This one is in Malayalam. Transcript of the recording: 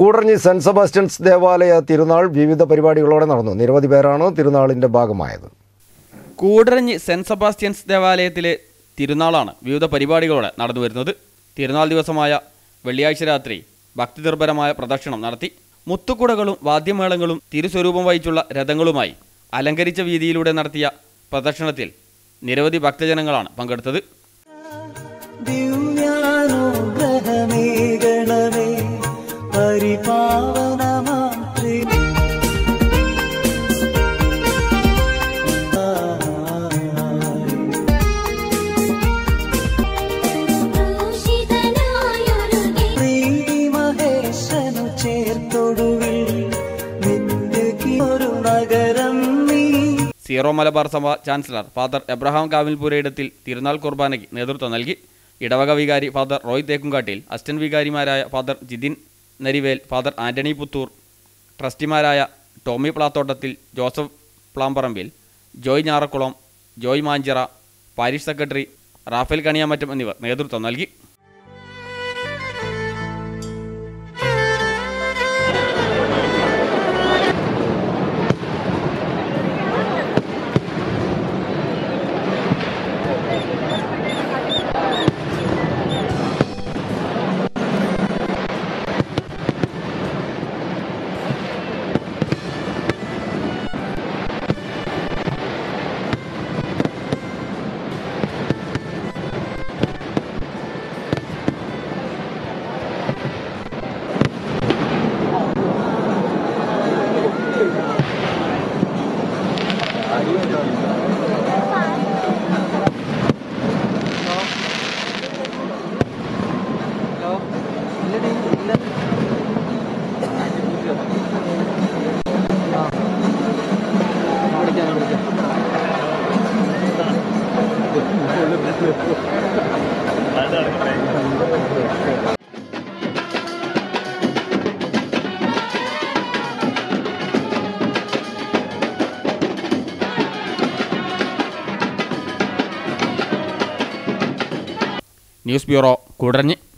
കൂടരഞ്ഞി സെന്റ് സെബാസ്റ്റ്യൻസ് ദേവാലയ തിരുനാൾ വിവിധ പരിപാടികളോടെ നടന്നു. നിരവധി പേരാണ് തിരുനാളിന്റെ ഭാഗമായത്. കൂടരഞ്ഞി സെന്റ് സെബാസ്റ്റ്യൻസ് ദേവാലയത്തിലെ തിരുനാളാണ് വിവിധ പരിപാടികളോടെ നടന്നു വരുന്നത്. തിരുനാൾ ദിവസമായ വെള്ളിയാഴ്ച രാത്രി ഭക്തിനിർഭരമായ പ്രദക്ഷിണം നടത്തി. മുത്തുക്കുടകളും വാദ്യമേളങ്ങളും തിരുസ്വരൂപം വഹിച്ചുള്ള രഥങ്ങളുമായി അലങ്കരിച്ച വീതിയിലൂടെ നടത്തിയ പ്രദക്ഷിണത്തിൽ നിരവധി ഭക്തജനങ്ങളാണ് പങ്കെടുത്തത്. സീറോ മലബാർ സഭ ചാൻസലർ ഫാദർ എബ്രഹാം കാവിൽപുരയിടത്തിൽ തിരുനാൾ കുർബാനയ്ക്ക് നേതൃത്വം നൽകി. ഇടവക വികാരി ഫാദർ റോയ് തേക്കുംകാട്ടിൽ, അസിസ്റ്റന്റ് വികാരിമാരായ ഫാദർ ജിതിൻ നരിവേൽ, ഫാദർ ആന്റണി പുത്തൂർ, ട്രസ്റ്റിമാരായ ടോമി പ്ലാത്തോട്ടത്തിൽ, ജോസഫ് പ്ലാമ്പറമ്പിൽ, ജോയ് ഞാറക്കുളം, ജോയ് മാഞ്ചിറ, പാരിഷ് സെക്രട്ടറി റാഫേൽ കണിയാമറ്റം എന്നിവർ നേതൃത്വം നൽകി. News bureau, Koodaranji.